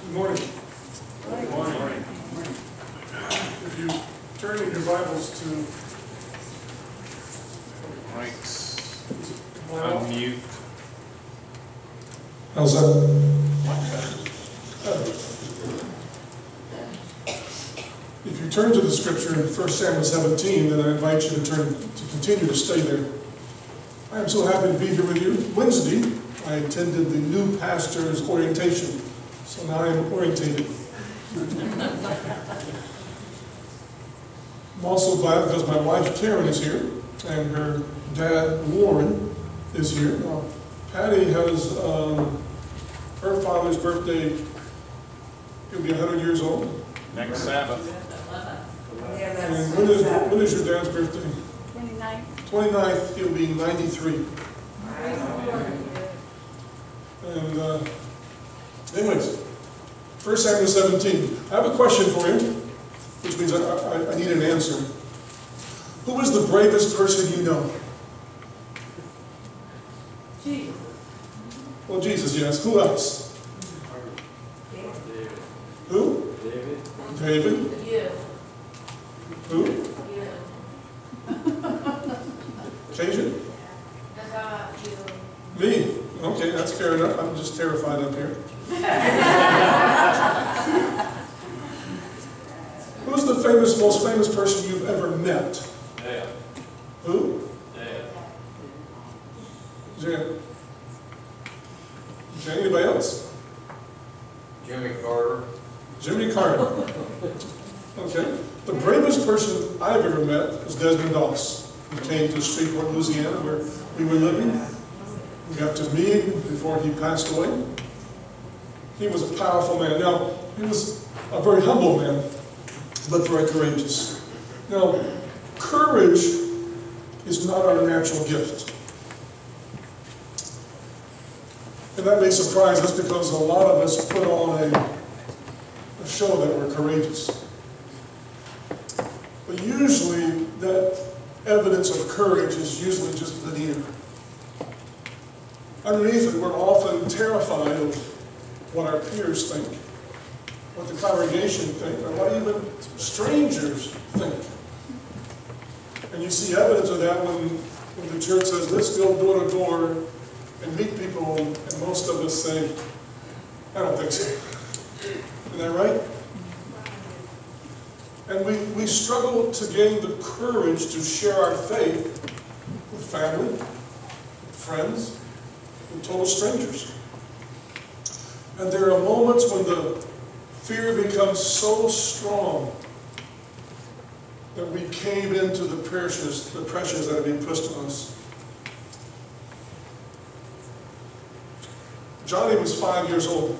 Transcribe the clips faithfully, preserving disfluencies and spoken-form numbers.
Good morning. Good morning. If you turn in your Bibles to Mike's Wow. unmute. How's that? If you turn to the scripture in First Samuel seventeen, then I invite you to turn to continue to stay there. I am so happy to be here with you. Wednesday, I attended the new pastor's orientation, so now I am orientated. I'm also glad because my wife Karen is here, and her dad Warren is here. Now, Patty has um, her father's birthday. He'll be one hundred years old. Next Sabbath. Yeah, that's And when is, when is your dad's birthday? twenty-ninth. twenty-ninth, he'll be ninety-three. And uh, anyways, First Samuel seventeen. I have a question for you, which means I, I, I need an answer. Who is the bravest person you know? Jesus. Well, Jesus, yes. Who else? David. Who? David. David. You. Who? You. Cajun? That's how you. Me. Okay, that's fair enough. I'm just terrified up here. Who's the famous, most famous person you've ever met? Yeah. Who? Yeah. Jan. Okay, anybody else? Jimmy Carter. Jimmy Carter. Okay. The bravest person I've ever met was Desmond Doss. He came to Shreveport, Louisiana, where we were living. We got to meet him before he passed away. He was a powerful man. Now, he was a very humble man, but very courageous. Now, courage is not our natural gift. And that may surprise us because a lot of us put on a, a show that we're courageous. But usually, that evidence of courage is usually just veneer. Underneath it, we're often terrified of what our peers think, what the congregation think, or what even strangers think. And you see evidence of that when, when the church says, let's go door to door and meet people, and most of us say, I don't think so. Isn't that right? And we, we struggle to gain the courage to share our faith with family, with friends, with total strangers. And there are moments when the fear becomes so strong that we cave into the pressures, the pressures that are being pushed on us. Johnny was five years old.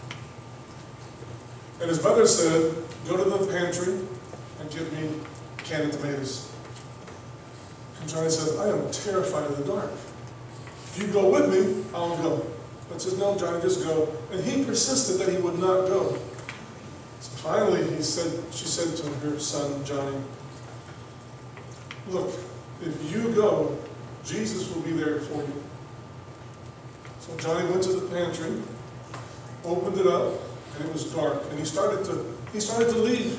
And his mother said, go to the pantry and give me canned tomatoes. And Johnny said, I am terrified of the dark. If you go with me, I'll go. I said, no, Johnny, just go. And he persisted that he would not go. So finally, he said, she said to her son, Johnny, look, if you go, Jesus will be there for you. So Johnny went to the pantry, opened it up, and it was dark. And he started to, he started to leave.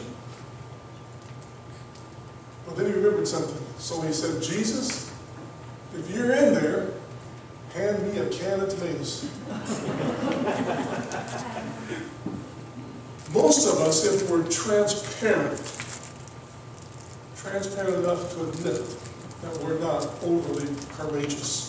But then he remembered something. So he said, Jesus, if you're in there, hand me a can of tomatoes. Most of us, if we're transparent, transparent enough to admit that we're not overly courageous.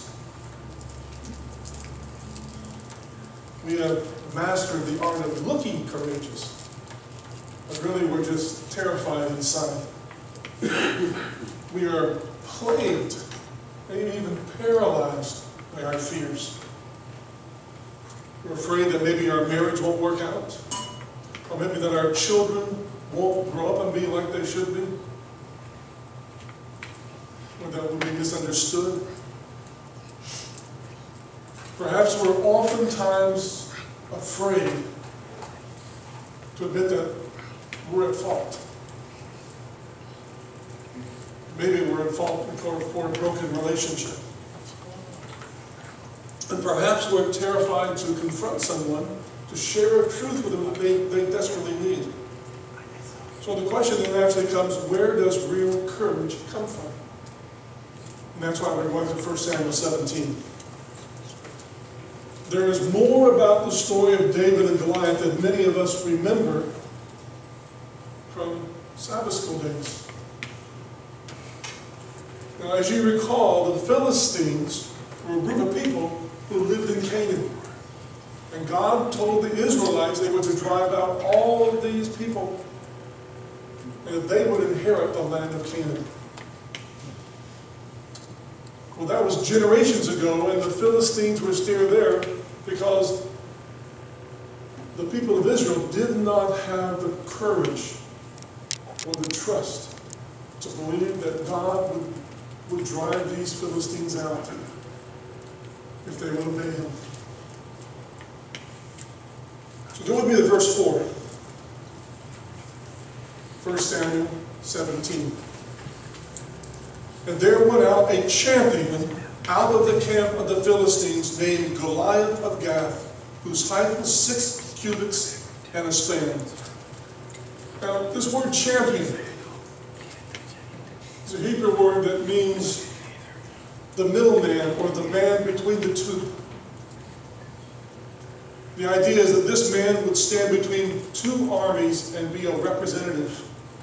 We have mastered the art of looking courageous, but really we're just terrified inside. We are plagued, maybe even paralyzed by our fears. We're afraid that maybe our marriage won't work out, or maybe that our children won't grow up and be like they should be, or that we'll be misunderstood. Perhaps we're oftentimes afraid to admit that we're at fault. Maybe we're at fault for, for a broken relationship. And perhaps we're terrified to confront someone, to to share a truth with them that they, they desperately need. So the question then naturally comes, where does real courage come from? And that's why we're going to First Samuel seventeen. There is more about the story of David and Goliath that many of us remember from Sabbath school days. Now, as you recall, the Philistines were a group of people who lived in Canaan. And God told the Israelites they were to drive out all of these people and that they would inherit the land of Canaan. Well, that was generations ago, and the Philistines were still there because the people of Israel did not have the courage or the trust to believe that God would, would drive these Philistines out if they would obey Him. So go with me to verse four. First Samuel seventeen. And there went out a champion out of the camp of the Philistines named Goliath of Gath, whose height was six cubits and a span. Now, this word champion is a Hebrew word that means the middleman or the man between the two. The idea is that this man would stand between two armies and be a representative.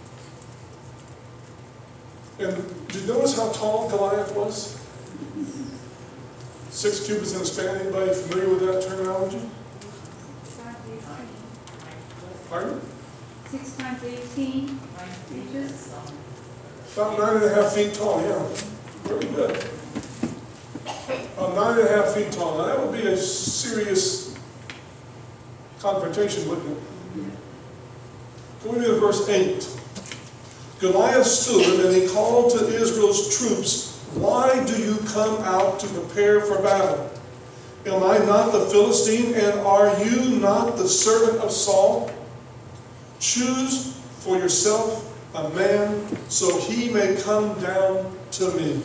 And did you notice how tall Goliath was? Six cubits in a span. Anybody familiar with that terminology? Pardon? Six times eighteen inches. About nine and a half feet tall, yeah. Very good. About nine and a half feet tall. Now that would be a serious confrontation, wouldn't it? Go with me to verse eight. Goliath stood and he called to Israel's troops, "Why do you come out to prepare for battle? Am I not the Philistine, and are you not the servant of Saul? Choose for yourself a man so he may come down to me."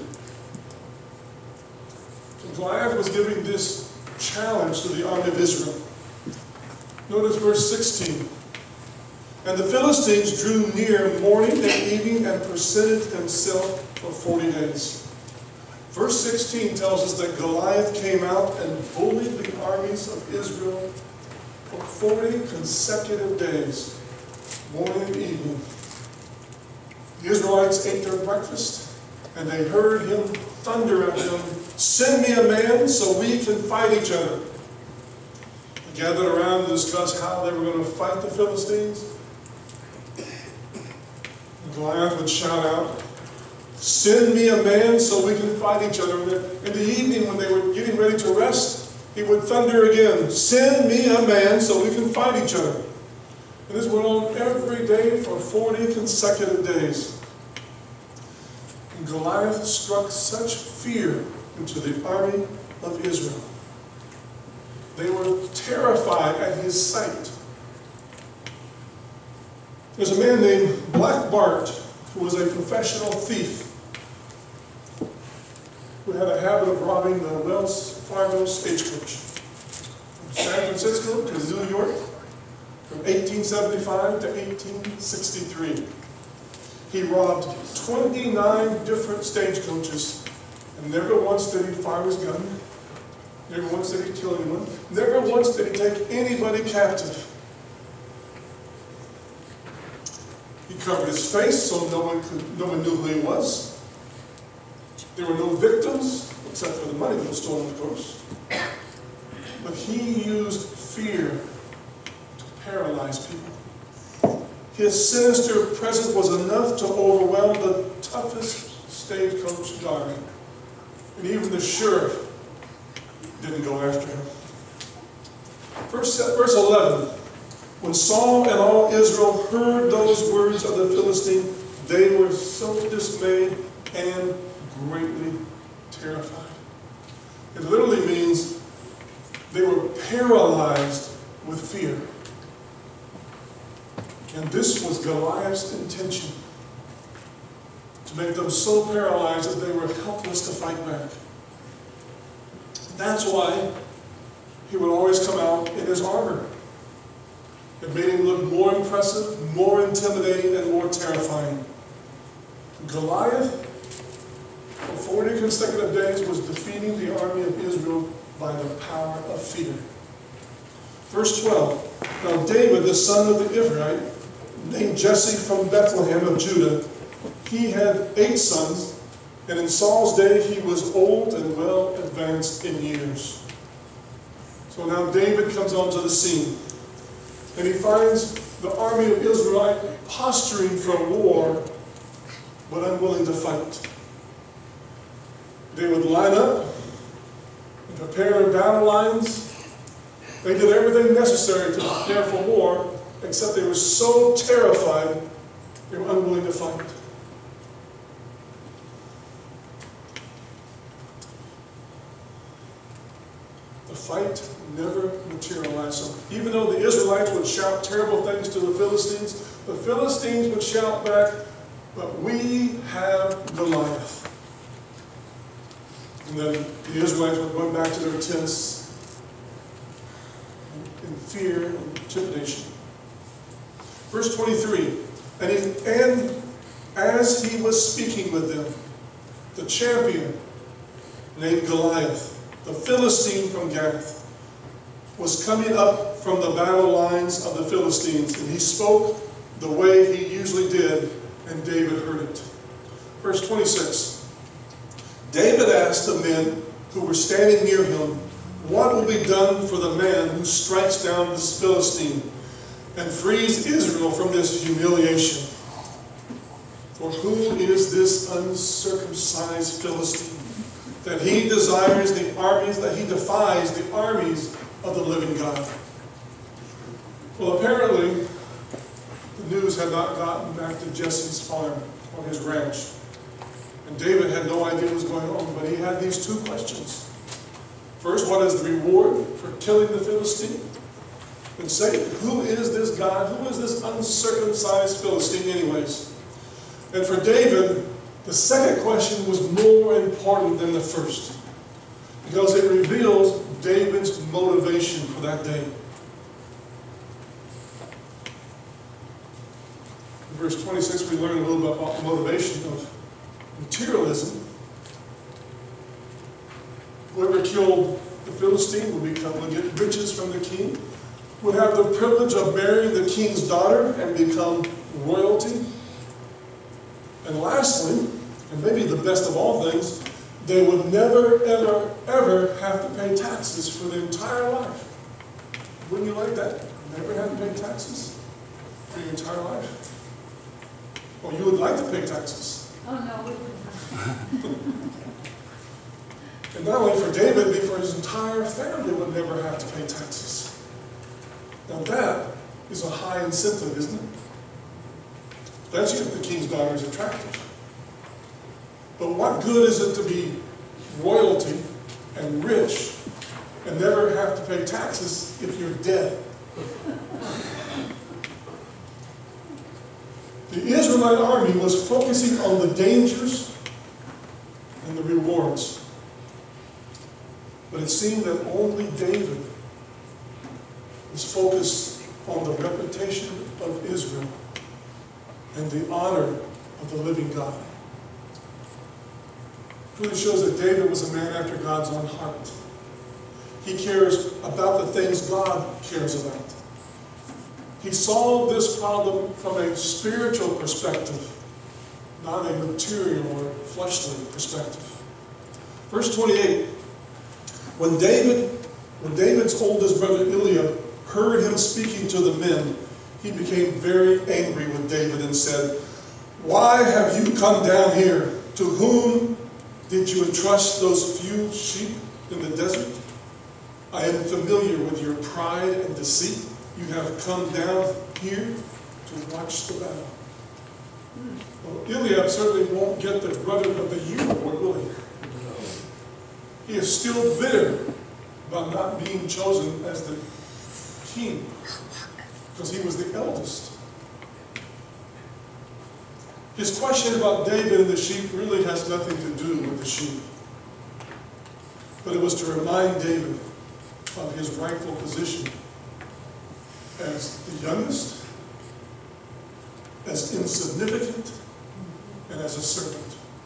So Goliath was giving this challenge to the army of Israel. Notice verse sixteen. And the Philistines drew near morning and evening and presented himself for forty days. Verse sixteen tells us that Goliath came out and bullied the armies of Israel for forty consecutive days, morning and evening. The Israelites ate their breakfast, and they heard him thunder at them, "Send me a man so we can fight each other." They gathered around to discuss how they were going to fight the Philistines. And Goliath would shout out, "Send me a man so we can fight each other." And in the evening, when they were getting ready to rest, he would thunder again, "Send me a man so we can fight each other." And this went on every day for forty consecutive days. And Goliath struck such fear into the army of Israel. They were terrified at his sight. There's a man named Black Bart who was a professional thief who had a habit of robbing the Wells Fargo stagecoach from San Francisco to New York from eighteen seventy-five to eighteen sixty-three. He robbed twenty-nine different stagecoaches, and never once did he fire his gun. Never once did he kill anyone. Never once did he take anybody captive. He covered his face so no one could, no one knew who he was. There were no victims, except for the money that was stolen, of course. But he used fear to paralyze people. His sinister presence was enough to overwhelm the toughest stagecoach guard. And even the sheriff didn't go after him. Verse, verse eleven. When Saul and all Israel heard those words of the Philistine, they were so dismayed and greatly terrified. It literally means they were paralyzed with fear. And this was Goliath's intention, to make them so paralyzed that they were helpless to fight back. That's why he would always come out in his armor. It made him look more impressive, more intimidating, and more terrifying. Goliath, for forty consecutive days, was defeating the army of Israel by the power of fear. Verse twelve, now David, the son of the Ephraite, named Jesse from Bethlehem of Judah, he had eight sons, and in Saul's day he was old and well advanced in years. So now David comes onto the scene, and he finds the army of Israel posturing for war, but unwilling to fight. They would line up and prepare battle lines. They did everything necessary to prepare for war, except they were so terrified they were unwilling to fight. The fight never materialized. So even though the Israelites would shout terrible things to the Philistines, the Philistines would shout back, but we have Goliath. And then the Israelites would run back to their tents in fear and intimidation. Verse twenty-three, and, he, and as he was speaking with them, the champion named Goliath, the Philistine from Gath, was coming up from the battle lines of the Philistines, and he spoke the way he usually did, and David heard it. Verse twenty-six, David asked the men who were standing near him, what will be done for the man who strikes down this Philistine and frees Israel from this humiliation? For who is this uncircumcised Philistine, that he desires the armies, that he defies the armies of the living God? Well, apparently, the news had not gotten back to Jesse's farm or his ranch. And David had no idea what was going on, but he had these two questions. First, what is the reward for killing the Philistine? And second, who is this God? Who is this uncircumcised Philistine anyways? And for David, the second question was more important than the first, because it reveals David's motivation for that day. In verse twenty-six, we learn a little bit about the motivation of materialism. Whoever killed the Philistine would become, would get riches from the king, would have the privilege of marrying the king's daughter and become royalty. And lastly, and maybe the best of all things, they would never, ever, ever have to pay taxes for their entire life. Wouldn't you like that? Never have to pay taxes for your entire life? Well, you would like to pay taxes. Oh, no, we wouldn't. And not only for David, but for his entire family would never have to pay taxes. Now that is a high incentive, isn't it? That's if the king's daughter is attractive. But what good is it to be royalty and rich and never have to pay taxes if you're dead? The Israelite army was focusing on the dangers and the rewards. But it seemed that only David was focused on the reputation of Israel and the honor of the living God. It really shows that David was a man after God's own heart. He cares about the things God cares about. He solved this problem from a spiritual perspective, not a material or fleshly perspective. Verse twenty-eight, when David, when David's oldest brother Eliab heard him speaking to the men, he became very angry with David and said, "Why have you come down here? To whom did you entrust those few sheep in the desert? I am familiar with your pride and deceit. You have come down here to watch the battle." Well, Eliab certainly won't get the brother of the year award, will he? He is still bitter about not being chosen as the king, because he was the eldest. His question about David and the sheep really has nothing to do with the sheep. But it was to remind David of his rightful position as the youngest, as insignificant, and as a servant.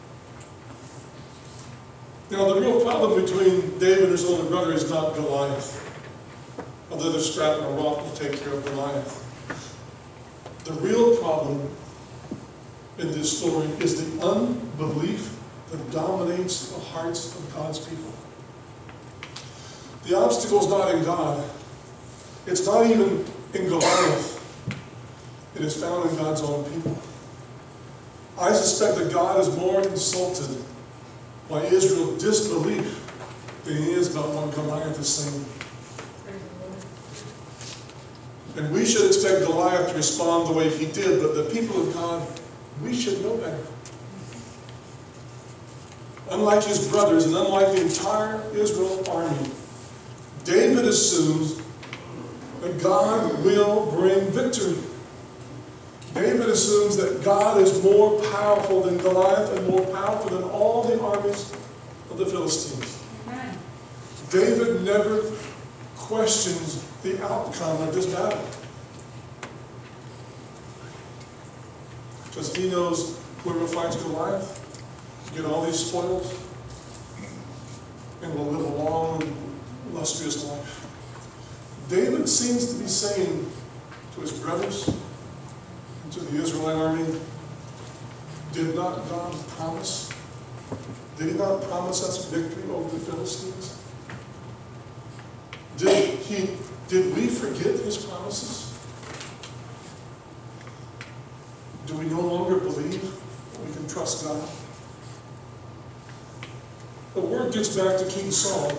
Now, the real problem between David and his older brother is not Goliath, although they're strapping a rock to take care of Goliath. The real problem in this story is the unbelief that dominates the hearts of God's people. The obstacle is not in God. It's not even in Goliath. It is found in God's own people. I suspect that God is more insulted by Israel's disbelief than he is about what Goliath is saying. And we should expect Goliath to respond the way he did, but the people of God, we should know better. Unlike his brothers and unlike the entire Israel army, David assumes that God will bring victory. David assumes that God is more powerful than Goliath and more powerful than all the armies of the Philistines. Amen. David never questions the outcome of this battle, because he knows whoever fights Goliath will get all these spoils and will live a long and illustrious life. David seems to be saying to his brothers and to the Israelite army, did not God promise? Did he not promise us victory over the Philistines? Did he, did we forget his promises? Do we no longer believe that we can trust God? The word gets back to King Saul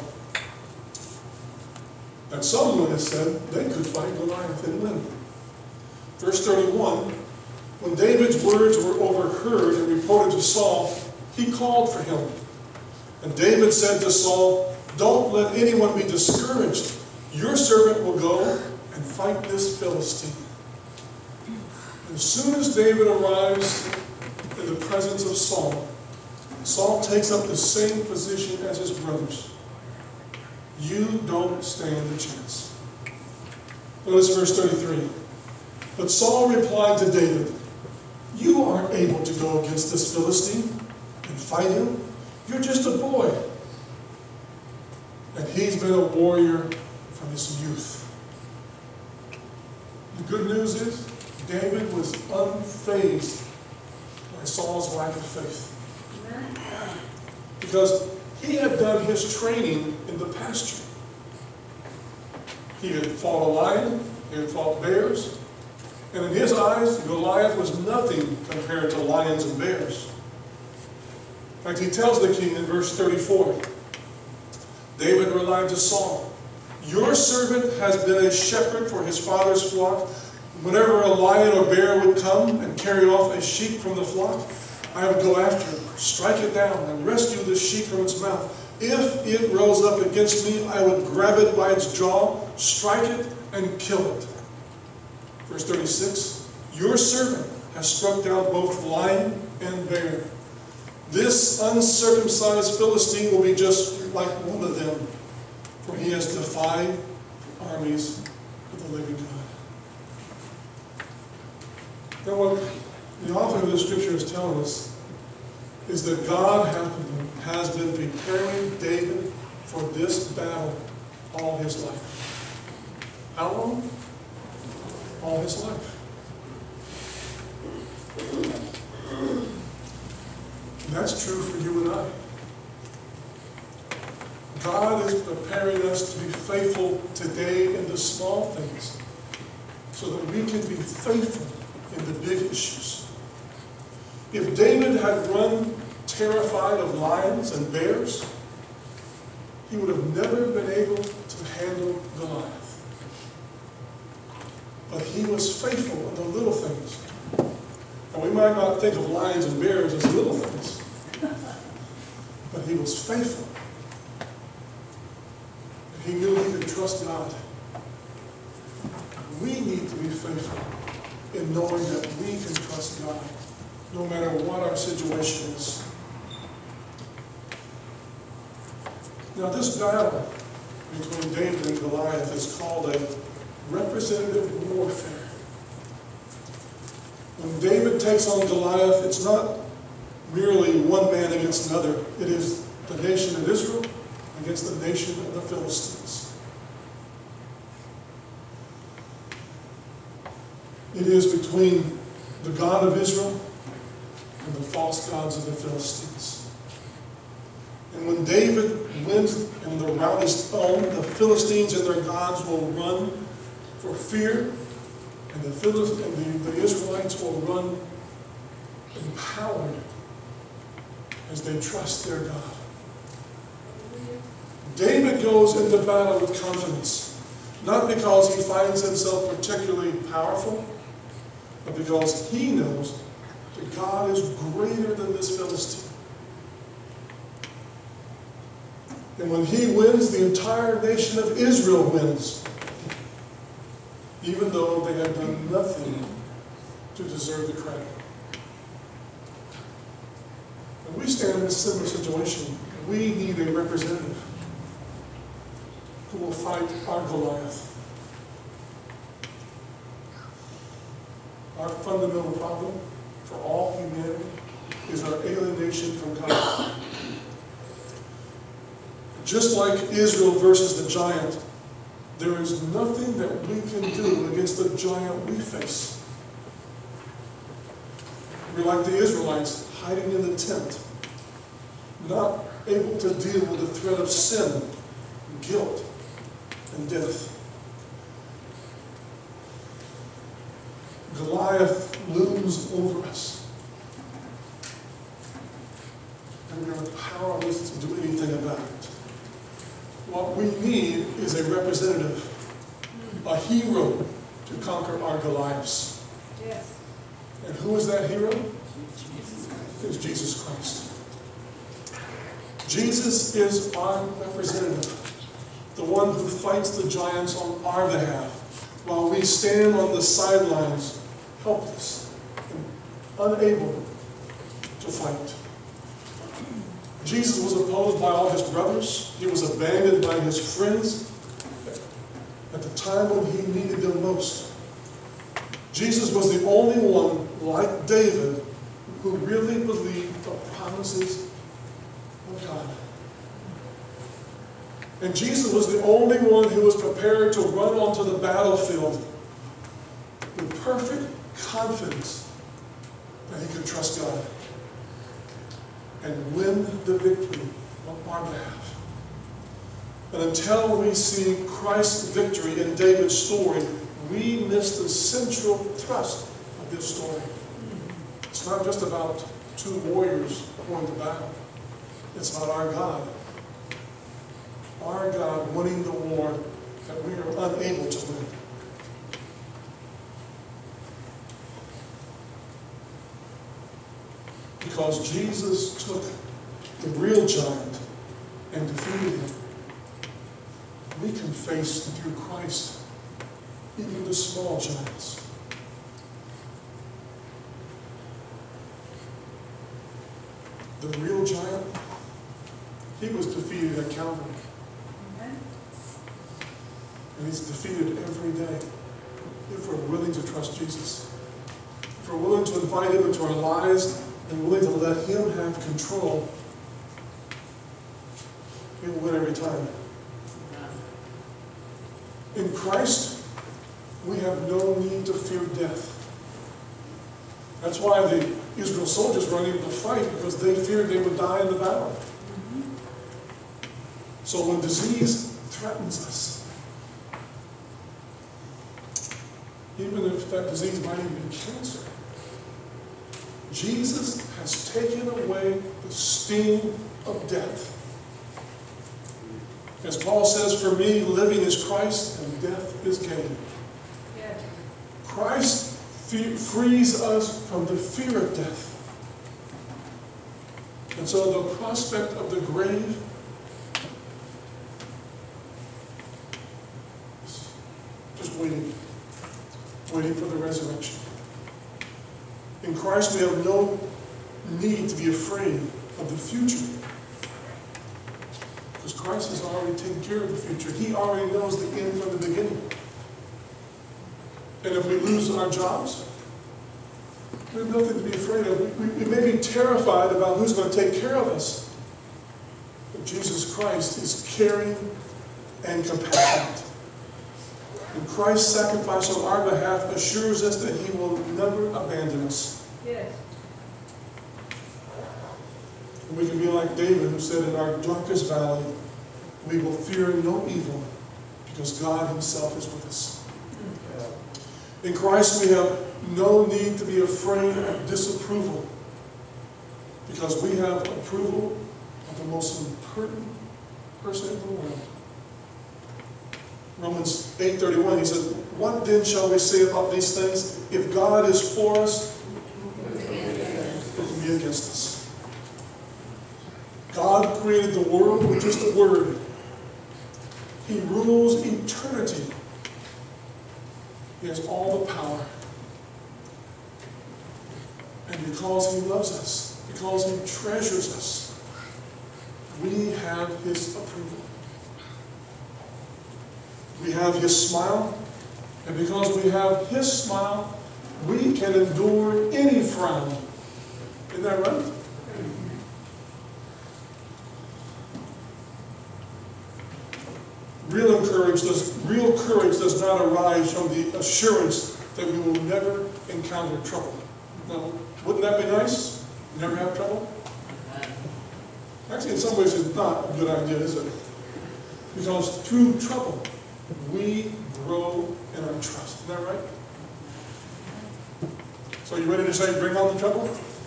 that someone has said they could fight Goliath and win. Verse thirty-one, when David's words were overheard and reported to Saul, he called for him. And David said to Saul, don't let anyone be discouraged. Your servant will go and fight this Philistine. As soon as David arrives in the presence of Saul, Saul takes up the same position as his brothers. You don't stand a chance. Notice verse thirty-three. But Saul replied to David, you aren't able to go against this Philistine and fight him. You're just a boy. And he's been a warrior from his youth. The good news is, David was unfazed by Saul's lack of faith. Because he had done his training in the pasture. He had fought a lion, he had fought bears, and in his eyes, Goliath was nothing compared to lions and bears. In fact, he tells the king in verse thirty-four, David relied to Saul, your servant has been a shepherd for his father's flock. Whenever a lion or bear would come and carry off a sheep from the flock, I would go after it, strike it down, and rescue the sheep from its mouth. If it rose up against me, I would grab it by its jaw, strike it, and kill it. Verse thirty-six, your servant has struck down both lion and bear. This uncircumcised Philistine will be just like one of them, for he has defied armies of the living God. Now, what the author of the scripture is telling us is that God has been preparing David for this battle all his life. How long? All his life. And that's true for you and I. God is preparing us to be faithful today in the small things so that we can be faithful in the big issues. If David had run terrified of lions and bears, he would have never been able to handle Goliath. But he was faithful in the little things. And we might not think of lions and bears as little things, but he was faithful. He knew he could trust God. We need to be faithful in knowing that we can trust God, no matter what our situation is. Now, this battle between David and Goliath is called a representative warfare. When David takes on Goliath, it's not merely one man against another. It is the nation of Israel against the nation of the Philistines. It is between the God of Israel and the false gods of the Philistines. And when David wins and the rout is thrown, the Philistines and their gods will run for fear, and the, Philist- and the, the Israelites will run empowered as they trust their God. David goes into battle with confidence, not because he finds himself particularly powerful, but because he knows that God is greater than this Philistine. And when he wins, the entire nation of Israel wins, even though they have done nothing to deserve the credit. And we stand in a similar situation. We need a representative who will fight our Goliath. Our fundamental problem for all humanity is our alienation from God. Just like Israel versus the giant, there is nothing that we can do against the giant we face. We're like the Israelites hiding in the tent, not able to deal with the threat of sin, guilt, and death. Goliath looms over us, and we are powerless to do anything about it. What we need is a representative, a hero to conquer our Goliaths. Yes. And who is that hero? It's Jesus Christ. Jesus is our representative, the one who fights the giants on our behalf, while we stand on the sidelines, helpless and unable to fight. Jesus was opposed by all his brothers. He was abandoned by his friends at the time when he needed them most. Jesus was the only one, like David, who really believed the promises of God. And Jesus was the only one who was prepared to run onto the battlefield with perfect confidence that he could trust God and win the victory on our behalf. And until we see Christ's victory in David's story, we miss the central thrust of this story. It's not just about two warriors going to battle. It's about our God. Our God winning the war that we are unable to win. Because Jesus took the real giant and defeated him, we can face through Christ even the small giants. The real giant, he was defeated at Calvary. Amen. And he's defeated every day if we're willing to trust Jesus. If we're willing to invite him into our lives and willing to let him have control, we will win every time. In Christ, we have no need to fear death. That's why the Israel soldiers were unable to fight, because they feared they would die in the battle. So when disease threatens us, even if that disease might even be cancer, Jesus has taken away the sting of death. As Paul says, for me, living is Christ and death is gain. Yes. Christ fe- frees us from the fear of death. And so the prospect of the grave is just waiting, waiting for the resurrection. In Christ, we have no need to be afraid of the future, because Christ has already taken care of the future. He already knows the end from the beginning. And if we lose our jobs, we have nothing to be afraid of. We, we, we may be terrified about who's going to take care of us. But Jesus Christ is caring and compassionate. And Christ's sacrifice on our behalf assures us that He will never abandon us. Yes. And we can be like David, who said, in our darkest valley, we will fear no evil, because God Himself is with us. In Christ we have no need to be afraid of disapproval, because we have approval of the most important person in the world. Romans eight thirty-one, he said, what then shall we say about these things? If God is for us, who can be against us? God created the world with just a word. He rules eternity. He has all the power. And because He loves us, because He treasures us, we have His approval. We have His smile, and because we have His smile, we can endure any frown. Isn't that right? Real courage does, real courage does not arise from the assurance that we will never encounter trouble. Now, wouldn't that be nice? Never have trouble? Actually, in some ways, it's not a good idea, is it? Because through trouble, we grow in our trust. Isn't that right? So you ready to say, bring on the trouble?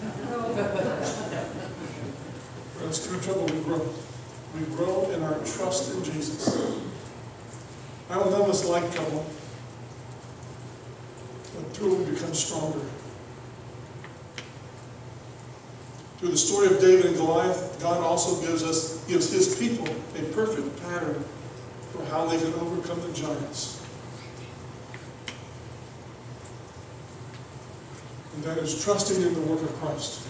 Because through trouble we grow. We grow in our trust in Jesus. I don't know us like trouble, but through it we become stronger. Through the story of David and Goliath, God also gives us, gives His people a perfect pattern for how they can overcome the giants. And that is trusting in the work of Christ.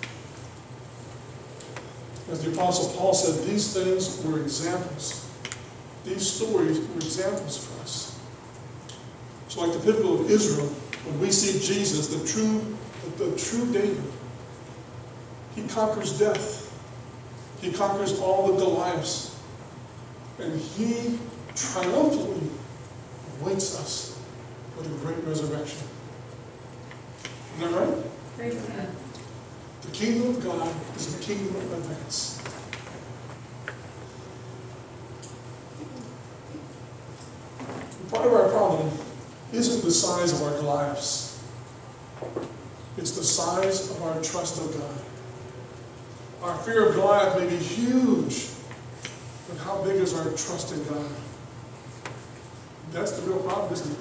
As the Apostle Paul said, these things were examples. These stories were examples for us. So like the people of Israel, when we see Jesus, the true, the, the true David, He conquers death. He conquers all the Goliaths. And He triumphantly awaits us for the great resurrection. Isn't that right? Praise God. The kingdom of God is a kingdom of advance. Part of our problem isn't the size of our Goliaths. It's the size of our trust of God. Our fear of Goliath may be huge, but how big is our trust in God? That's the real problem, isn't it?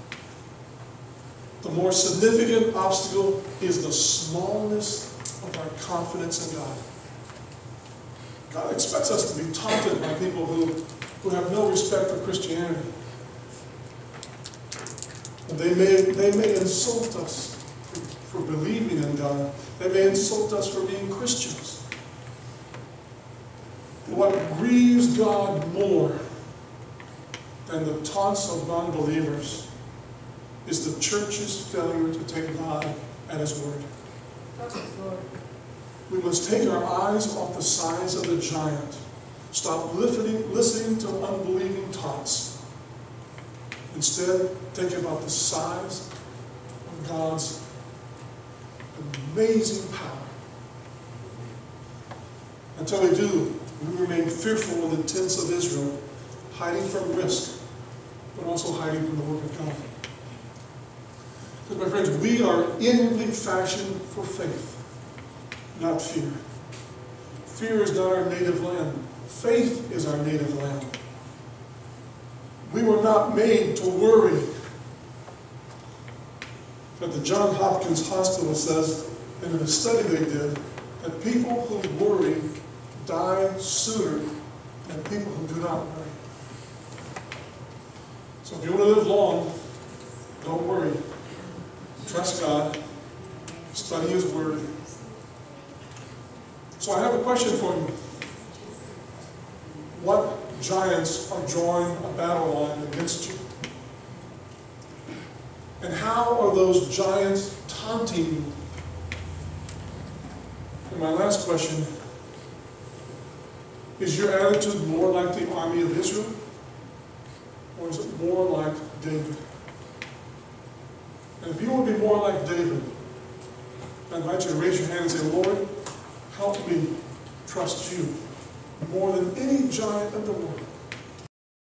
The more significant obstacle is the smallness of our confidence in God. God expects us to be taunted by people who, who have no respect for Christianity. And they may, they may insult us for, for believing in God. They may insult us for being Christians. But what grieves God more than the taunts of non-believers is the church's failure to take God at His word. We must take our eyes off the size of the giant. Stop listening, listening to unbelieving taunts. Instead, think about the size of God's amazing power. Until we do, we remain fearful in the tents of Israel, hiding from risk, but also hiding from the work of God. Because, my friends, we are inwardly fashioned for faith, not fear. Fear is not our native land. Faith is our native land. We were not made to worry. But the Johns Hopkins Hospital says, in a study they did, that people who worry die sooner than people who do not worry. So if you want to live long, don't worry. Trust God. Study His Word. So I have a question for you. What giants are drawing a battle line against you? And how are those giants taunting you? And my last question, is your attitude more like the army of Israel? Or is it more like David? And if you want to be more like David, I invite you to raise your hand and say, Lord, help me trust you more than any giant in the world.